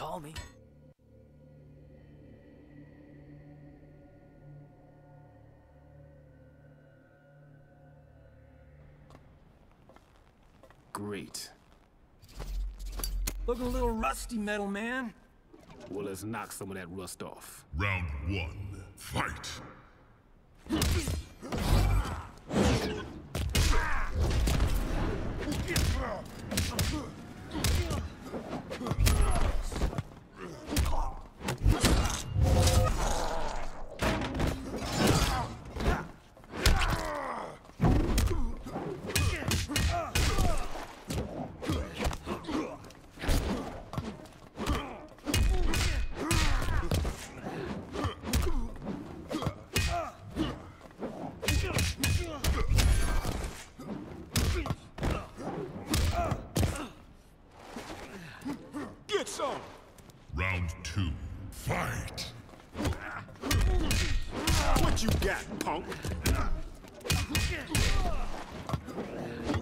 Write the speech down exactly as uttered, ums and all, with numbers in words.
call me. Great. Looking a little rusty, metal man. Well, let's knock some of that rust off. Round one, fight! Get some! Round two, fight! What you got, punk?